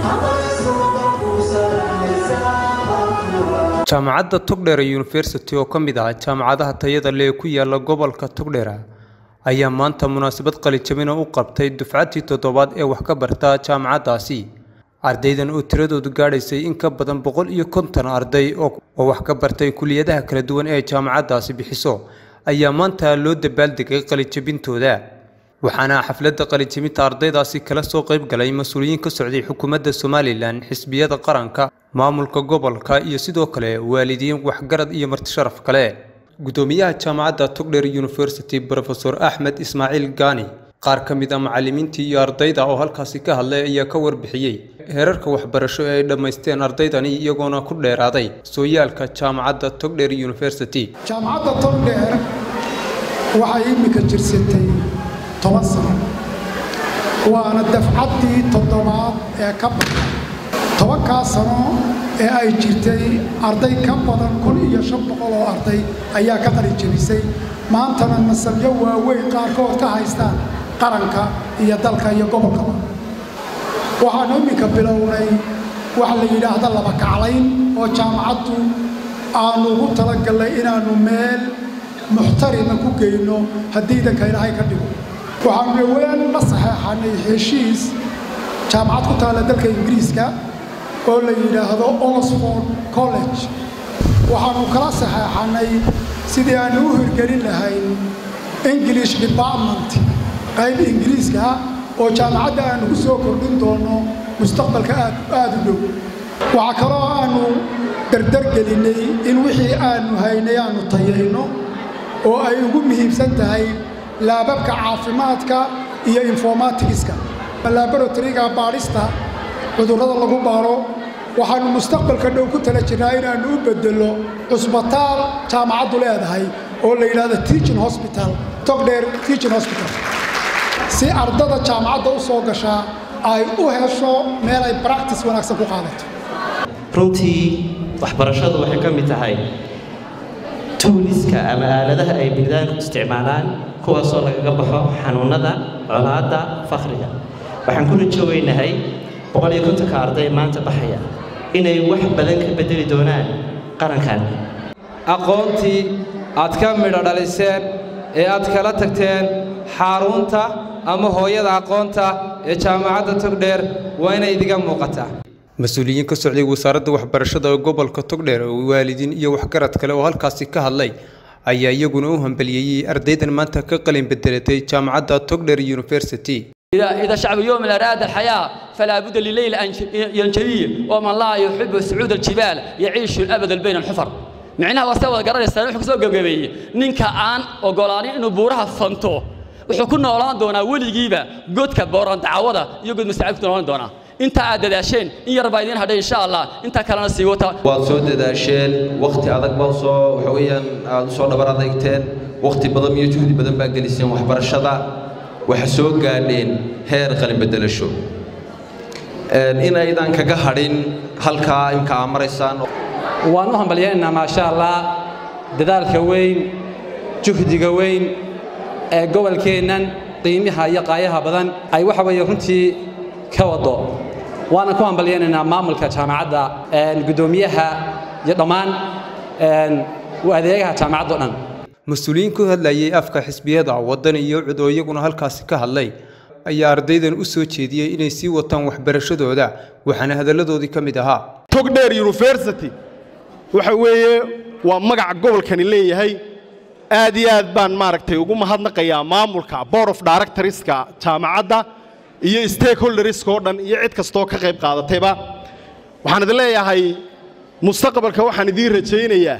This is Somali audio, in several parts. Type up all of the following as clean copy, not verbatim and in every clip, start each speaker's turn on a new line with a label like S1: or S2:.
S1: jaamacadda Togdheer University oo kamid ah jaamacadaha tayada leh ku yaala gobolka Togdheer ayaa maanta munaasabad qalinjabin u qabtay dufcadii toddobaad ee wax ka barta jaamacadaasi. ardaydan oo tiradoodu gaadhaysay in ka badan 150 arday oo wax ka bartay kulliyadaha kala duwan ee jaamacadaasi bixiso ayaa maanta loo dabaaldegay qalinjabintooda. waxaana xafladda qalinjabinta ardaydaasi kala soo qayb galay mas'uuliyiin ka socday xukuumadda Somaliland, xisbiyada qaranka, maamulka gobolka iyo sidoo kale waalidiin waxgarad iyo marti sharaf kale. gudoomiyaha jaamacadda Togdheer University Professor Ahmed Ismail Gani qaar ka mid ah macallimiintii iyo ardayda oo halkaasi ka hadlay ayaa ka warbixiyay heerarka waxbarasho ee ay dhameysteen ardaydani iyagoona ku dheeraaday sooyaalka jaamacadda Togdheer University.
S2: jaamacadda Togdheer waxay imika jirsatay 10 sano waana dafcadii toddobaad ee ka baxay 10 sano ee ay jirtay arday ka badan 1500 oo arday ayaa ka qalinjabisay. maantana masalyo waaweyn qaarkood ka haystaan qaranka iyo dalka iyo gobolka. waxaan imika bilownay wax la yiraahdo laba kaclayn oo jaamacaddu aanu ugu talagalay inaanu meel muxtarima ku geyno haddii danka Ilaahay ka dhigo. waxaan weyn la saxeexanay heshiis jaamacad ku taala dalka Ingiriiska oo la yiraahdo Oxford College. waxaanu kala saxeexanay sidii aanu u hirgelin lahayn English Department qayb Ingiriiska oo jaamacadda aanu ku soo kordhin doono mustaqbalka aad u dhow. waxa kale oo aanu dardar gelinay in wixii aanu haynay aanu tayayno oo ay ugu muhiimsan tahay laababka caafimaadka iyo informaticska. laboratoryga baarista cudurrada lagu baaro waxaanu mustaqbalka dhow ku tala jirnaa inaanu u bedelo cusbitaal jaamacaddu leedahay oo la yiraahdo Teaching Hospital, Togdheer Teaching Hospital, si ardada jaamacadda u soo gashaa ay u hesho meel ay practice wanaagsan ku qaadato.
S3: runtii waxbarashadu waxay ka mid tahay tooliska ama aaladaha ay bini'aadamku isticmaalaan kuwaasoo lagaga baxo xanuunada, colaadda, faqriga. waxaan ku rajoonahay 150 arday maanta baxaya inay wax badan ka bedeli doonaan qarankan.
S4: aqoontii aad ka midho dhaliseen ee aad kala tagteen xarunta ama hooyada aqoonta ee jaamacadda Togdheer waa inay idiga muuqataa.
S1: mas'uuliyiin ka socday wasaaradda waxbarashada ee gobolka Togdheer oo waalidiin iyo waxgarad kale oo halkaasi ka hadlay ayaa iyaguna u hambalyeeyay ardaydan maanta ka qalin bedelatay jaamacadda Togdheer University.
S5: إذا شعب يوم أراد الحياة فلا بد لليل أن ينجلي ومن لا يحب صعود الجبال يعيش الأبد بين الحفر. معناها واستوى قرار السنة حكسو قبقبي نينكا آن وقولاني إنه بورها فانتو وحكونا ولان دونا ولي جيبا قد كبوران تعوضا يقود مستعبكتنا ولان دونا انت عاد داشين إن يربايدين هذا إن شاء الله انت كلنا سيوتا
S6: وصود داشين وقت عدك بوصو وحويا صورنا برادكتين وقت بدم يجهد بدم باقليسين وحبر الشضع وحسوق قالين هير قلب بدلشو إن أيضا كجهرين هلكا إمك عمريسان
S7: وأنهم بلينا ما شاء الله ددال كوين جهد كوين قبل كينان قيمها يقايها بدن أي واحد يكونتي كوضو وأنا كمان بلينا معمل كجامعة القدوميها يضمان وهذه جامعة دونان
S1: mas'uuliyiin ku hadlayay afka xisbiyada waddan iyo cid oo iyaguna halkaasi ka hadlay ayaa ardaydan u soo jeediyay inay sii wataan waxbarashadooda waxaana hadaladoodii ka mid ahaa
S8: Togdheer University waxa weeye waa magac gobolkani leeyahay. aad iyo aad baan maaragtay ugu mahadnaqayaa maamulka board of directorska jaamacadda iyo stakeholders oo dhan iyo cid kasta oo ka qayb qaadatayba. waxaan idin leeyahay mustaqbalka waxaan idin rajaynayaa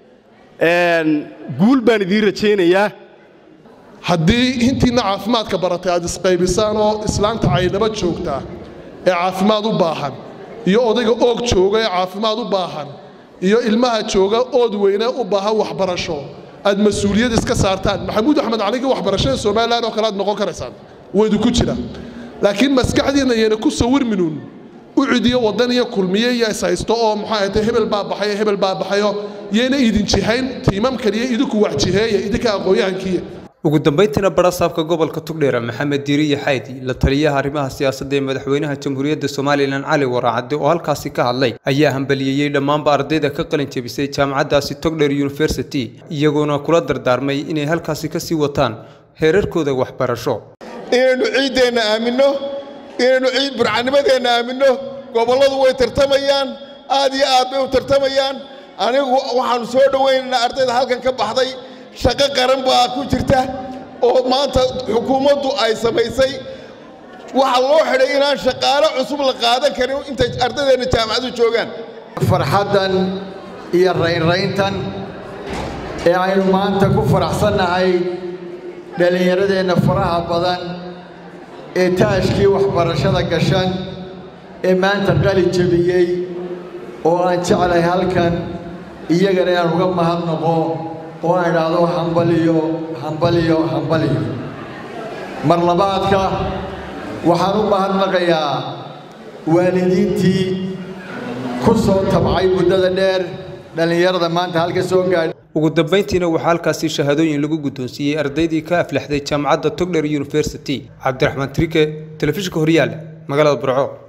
S8: guul baan idin rajaynayaa.
S9: haddii intiina caafimaadka baratay aad isqaybisaan oo islaanta caydaba joogta ee caafimaad u baahan iyo odayga oog jooga ee caafimaad u baahan iyo ilmaha jooga ood weyne u baahan waxbarasho aad mas'uuliyad iska saartaan. maxamuud axmed cali waxbarashada Soomaaliland oo kala noqon karaysaan waydu ku jira laakiin maskaxdiina yeena ku sawirminuun u cidiyo wadan iyo kulmiye iyo saysto oo maxay tahay hebel baa baxayo yeena idin jihayn tiimam kaliya idinku wax jiheeya idinka aqoonyahankiya.
S1: ugu dambeyntiina barasaabka gobolka Togdheer Maxamed Diiriye Xaydi la taliyaha arrimaha siyaasadda ee madaxweynaha Jamhuuriyadda Soomaaliland Cali Waraacade oo halkaasi ka hadlay ayaa hambaliyay dhammaan ardayda ka qalin jabisay jaamacaddaasi Togdheer University iyaguna kula dardaarmay inay halkaasi ka sii wataan heerarkooda waxbarasho
S10: inaynu ciideena aamino inaynu ciid burcanimadeena aamino goboladu way tartamayaan aad iyo aad bay u tartamayaan anigu waxaan soo dhaweynaynaa ardayda halkan ka baxday shaqo qaran baa ku jirta oo maanta xukuumaddu ay samaysay waxa loo xidhay inaan shaqaale cusub la qaadan karin inta ardaydeena jaamacadu joogaan
S11: farxadan iyo raynrayntan ee aynu maanta ku faraxsanahay dhalinyaradeenna faraha badan ee taashkii waxbarashada gashan ee maanta qalin jabiyey oo aan jeclay halkan iyagana inaan uga mahadnaqo oo aan idhaahdo hambaliyo hambaliyo hambaliyo mar labaadka waxaan u mahadnaqayaa waalidiintii ku soo tabcay muddada dheer dhalinyarada maanta halka soo gaadhay
S1: ugu dambeyntiina waxaa halkaasi shahaadooyin lagu guddoonsiiyey ardaydii ka aflaxday jaamacadda Togdheer University Cabdiraxmaan Trike telefishinka Horyaal magaalada Burco